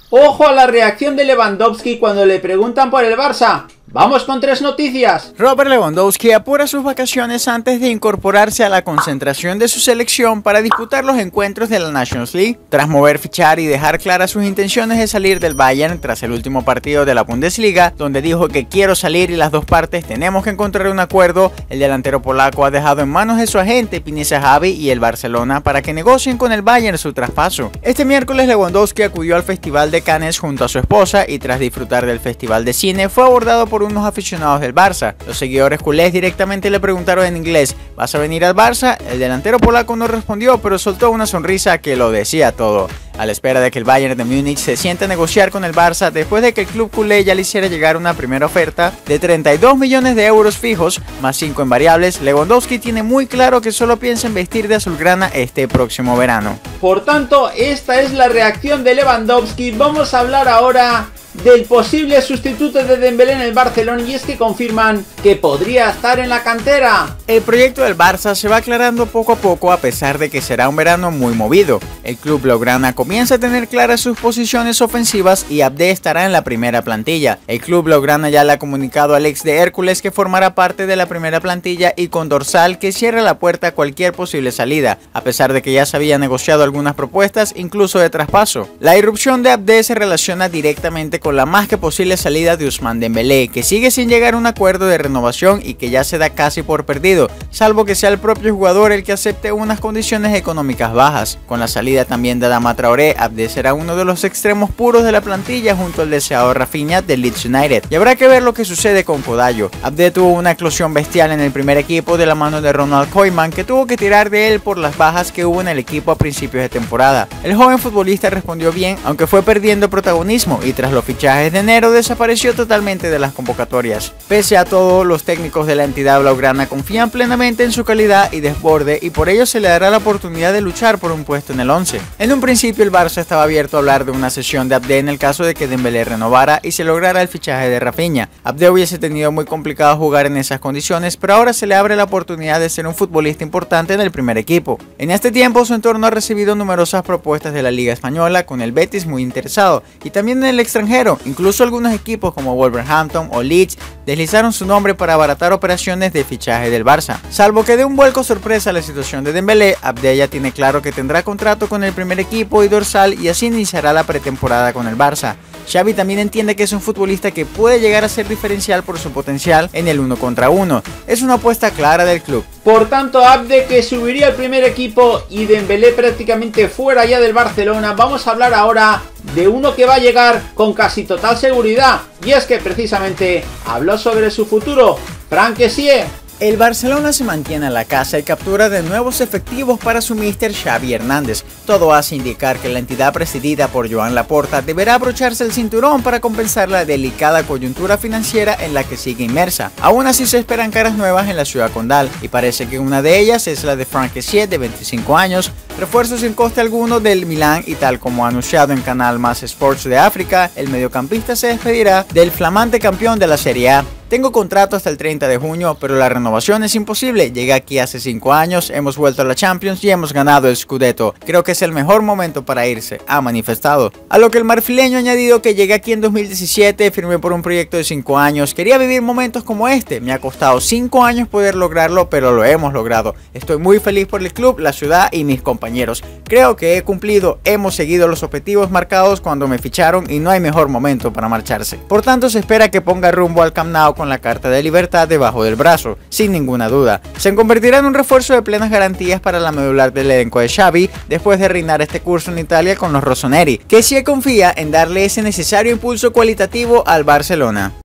Ojo a la reacción de Lewandowski cuando le preguntan por el Barça. Vamos con 3 noticias. Robert Lewandowski apura sus vacaciones antes de incorporarse a la concentración de su selección para disputar los encuentros de la Nations League. Tras mover, fichar y dejar claras sus intenciones de salir del Bayern tras el último partido de la Bundesliga, donde dijo que quiero salir y las dos partes tenemos que encontrar un acuerdo, el delantero polaco ha dejado en manos de su agente Pini Zahavi y el Barcelona para que negocien con el Bayern su traspaso. Este miércoles Lewandowski acudió al Festival de Cannes junto a su esposa y tras disfrutar del Festival de Cine fue abordado por unos aficionados del Barça. Los seguidores culés directamente le preguntaron en inglés: ¿vas a venir al Barça? El delantero polaco no respondió, pero soltó una sonrisa que lo decía todo. A la espera de que el Bayern de Múnich se siente a negociar con el Barça después de que el club culé ya le hiciera llegar una primera oferta de 32 millones de euros fijos, más 5 en variables, Lewandowski tiene muy claro que solo piensa en vestir de azulgrana este próximo verano. Por tanto, esta es la reacción de Lewandowski. Vamos a hablar ahora del posible sustituto de Dembélé en el Barcelona, y es que confirman que podría estar en la cantera. El proyecto del Barça se va aclarando poco a poco a pesar de que será un verano muy movido. El club blaugrana comienza a tener claras sus posiciones ofensivas y Abde estará en la primera plantilla. El club blaugrana ya le ha comunicado al ex de Hércules que formará parte de la primera plantilla y con dorsal que cierra la puerta a cualquier posible salida, a pesar de que ya se había negociado algunas propuestas, incluso de traspaso. La irrupción de Abde se relaciona directamente con la más que posible salida de Ousmane Dembélé, que sigue sin llegar a un acuerdo de renovación y que ya se da casi por perdido, salvo que sea el propio jugador el que acepte unas condiciones económicas bajas. Con la salida también de Adama Traoré, Abde será uno de los extremos puros de la plantilla junto al deseado Rafinha del Leeds United, y habrá que ver lo que sucede con Kodayo. Abde tuvo una eclosión bestial en el primer equipo de la mano de Ronald Koeman, que tuvo que tirar de él por las bajas que hubo en el equipo a principios de temporada. El joven futbolista respondió bien, aunque fue perdiendo protagonismo y tras los fichajes de enero desapareció totalmente de las convocatorias. Pese a todo, los técnicos de la entidad blaugrana confían plenamente en su calidad y desborde y por ello se le dará la oportunidad de luchar por un puesto en el 11. En un principio el Barça estaba abierto a hablar de una cesión de Abde en el caso de que Dembélé renovara y se lograra el fichaje de Rafinha. Abde hubiese tenido muy complicado jugar en esas condiciones, pero ahora se le abre la oportunidad de ser un futbolista importante en el primer equipo. En este tiempo su entorno ha recibido numerosas propuestas de la Liga Española, con el Betis muy interesado y también en el extranjero. Incluso algunos equipos como Wolverhampton o Leeds deslizaron su nombre para abaratar operaciones de fichaje del Barça. Salvo que dé un vuelco sorpresa a la situación de Dembélé, Abde ya tiene claro que tendrá contrato con el primer equipo y dorsal y así iniciará la pretemporada con el Barça. Xavi también entiende que es un futbolista que puede llegar a ser diferencial por su potencial en el 1 contra 1. Es una apuesta clara del club. Por tanto, Abde que subiría al primer equipo y Dembélé prácticamente fuera ya del Barcelona. Vamos a hablar ahora de uno que va a llegar con casi total seguridad, y es que precisamente habló sobre su futuro, Franck Kessié. El Barcelona se mantiene a la caza y captura de nuevos efectivos para su míster Xavi Hernández. Todo hace indicar que la entidad presidida por Joan Laporta deberá abrocharse el cinturón para compensar la delicada coyuntura financiera en la que sigue inmersa. Aún así se esperan caras nuevas en la ciudad condal y parece que una de ellas es la de Franck Kessié, de 25 años, refuerzo sin coste alguno del Milán, y tal como ha anunciado en Canal Más Sports de África, el mediocampista se despedirá del flamante campeón de la Serie A. Tengo contrato hasta el 30 de junio, pero la renovación es imposible. Llegué aquí hace 5 años, hemos vuelto a la Champions y hemos ganado el Scudetto. Creo que es el mejor momento para irse, ha manifestado. A lo que el marfileño ha añadido que llegué aquí en 2017, firmé por un proyecto de 5 años. Quería vivir momentos como este. Me ha costado 5 años poder lograrlo, pero lo hemos logrado. Estoy muy feliz por el club, la ciudad y mis compañeros. Creo que he cumplido, hemos seguido los objetivos marcados cuando me ficharon y no hay mejor momento para marcharse. Por tanto, se espera que ponga rumbo al Camp Nou con la carta de libertad debajo del brazo, sin ninguna duda. Se convertirá en un refuerzo de plenas garantías para la medular del elenco de Xavi después de reinar este curso en Italia con los rossoneri, que sí confía en darle ese necesario impulso cualitativo al Barcelona.